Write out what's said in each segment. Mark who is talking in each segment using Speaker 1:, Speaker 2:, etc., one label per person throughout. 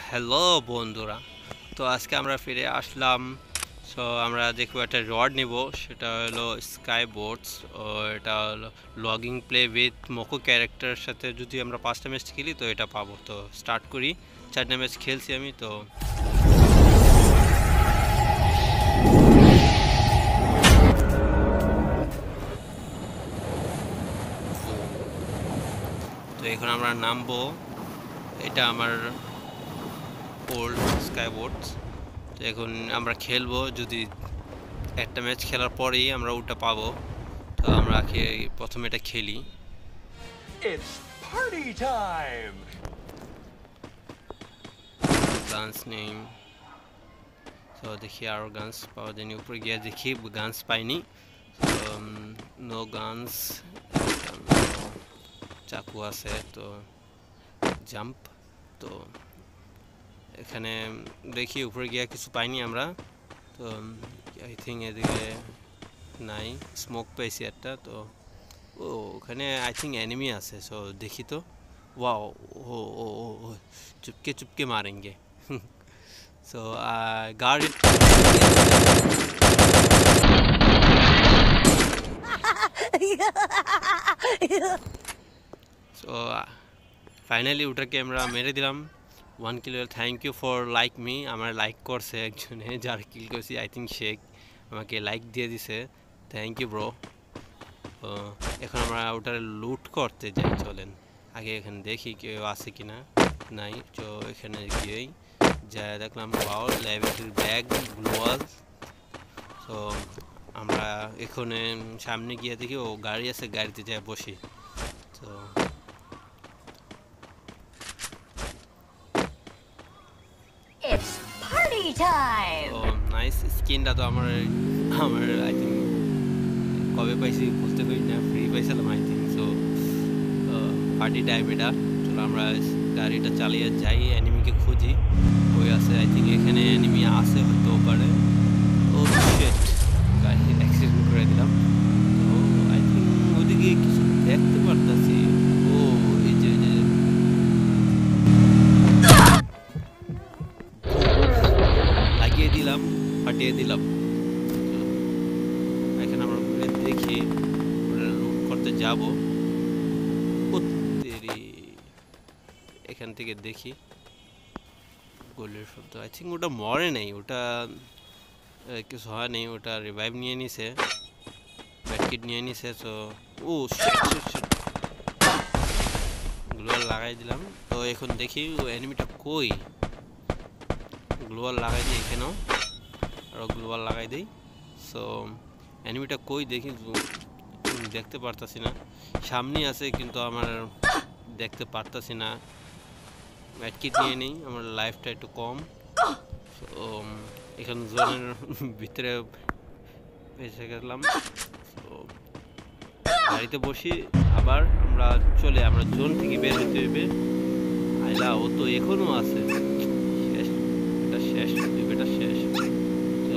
Speaker 1: Hello বন্ধুরা, তো আজকে আমরা ফিরে আসলাম। সো আমরা দেখব একটা রিওয়ার্ড নিব, সেটা হলো স্কাই বোটস। ও এটা হলো লগিং প্লে উইথ মোকো ক্যারেক্টারের সাথে যদি আমরা 5টা ম্যাচ খেলি তো এটা পাবো। তো স্টার্ট করি। 4টা ম্যাচ খেলছি আমি। তো তো এখন আমরা নামবো। এটা আমার ওল্ড স্কাই বোটস। তো এখন আমরা খেলবো, যদি একটা ম্যাচ খেলার পরেই আমরা ওটা পাবো। তো আমরা প্রথমে এটা খেলি।
Speaker 2: It's party time!
Speaker 1: গানস নেই, তো দেখি আরও গানস পাওয়া যায়নি। উপরে গিয়ে দেখি গানস পাইনি। নো গানস, চাকু আছে। তো জাম্প, তো এখানে দেখি উপরে গিয়ে কিছু পাইনি আমরা। তো আই থিঙ্ক এদিকে নাই, স্মোক পেয়েছি একটা। তো ওখানে আই থিঙ্ক এনিমি আছে। সো দেখি তো। वाओ, ओ ओ ओ ओ, चुपके चुपके मारेंगे। So guard it. So finally ওটাকে আমরা মেরে দিলাম। 1 kill. Thank you for like me. আমার লাইক করছে একজনে, যার কিল করছি আই থিঙ্ক শেখ, আমাকে লাইক দিয়ে দিছে। Thank you bro. এখন আমরা ওটার লুট করতে যাই, চলেন। আগে এখানে দেখি কেউ আছে কিনা। নাই। তো এখানে গিয়েই যা দেখলাম পাওয়ার ল্যাবরেটরির ব্যাগ, গ্লোয়াল। তো আমরা এখানে সামনে গিয়ে দেখি ও গাড়ি আছে, গাড়িতে যাই বসি। তো
Speaker 3: It's party time!
Speaker 1: নাইস স্কিনটা তো আমার আই থিঙ্ক কবে পাইছি বুঝতে পারি না, ফ্রি পাইছিলাম I think. So party time এটা। চলো আমরা গাড়িটা চালিয়ে যাই, অ্যানিমিকে খুঁজি। ওই আছে আই থিঙ্ক, এখানে অ্যানিমি আছে হয়তো পারে। ও শিট, গাড়ি অ্যাক্সিডেন্ট করে দিলাম। তো আই থিঙ্ক ওদিকে কিছু দেখতে পারতাছি। ও এই যে লাগিয়ে দিলাম, ফাটিয়ে দিলাম। এখানে আমরা দেখি লুট করতে যাব। এখান থেকে দেখি গোলের শব্দ। আই থিঙ্ক ওটা মরে নেই, ওটা কিছু হয় নেই। ওটা রিভাইভ নিয়ে নিছে, ব্যাটকিট নিয়ে নিছে। তো ও গ্লোয়াল লাগাই দিলাম। তো এখন দেখি ও এনিমিটা কই। গ্লোয়াল লাগাই দিই এখানেও, আরও গ্লোয়াল লাগাই দিই। সো এনিমিটা কই দেখি, দেখতে পারতাছি না। সামনে আছে কিন্তু আমার দেখতে পারতাছি না। ব্যাটকিট নিয়ে নেই, আমার লাইফটা একটু কম। তো এখানে জোনের ভিতরে এসে গেলাম। তো গাড়িতে বসি, আবার আমরা জোন থেকে বের হতে হবে। আইলা ও তো এখনো আছে। শেষ, এটা শেষ, এটা শেষ। তো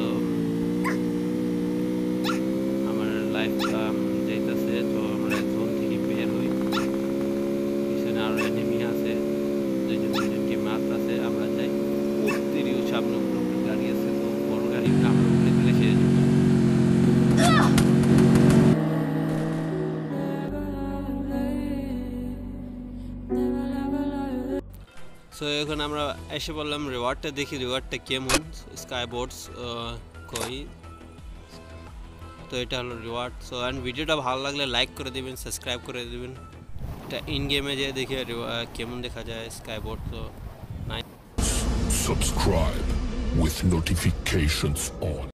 Speaker 1: আমার লাইফটা যাইতেছে। তো আমরা জোন থেকে বের হই। পিছনে আরো এনিমি আছে, দুজনকে মারতেছে। আমরা যাই তিরিও সামনে উপরে গাড়ি আছে। তো বড় গাড়ি আমরা উপরে দিলে শেষ। সো এখন আমরা এসে বললাম রিওয়ার্ডটা দেখি, রিওয়ার্ডটা কেমন। স্কাই বোটস কই। তো এটা হলো রিওয়ার্ড। সো অ্যান্ড ভিডিওটা ভালো লাগলে লাইক করে দেবেন, সাবস্ক্রাইব করে দেবেন। এটা ইন গেমে যেয়ে দেখে কেমন দেখা যায় স্কাই বোট। তো
Speaker 4: Subscribe with notifications on.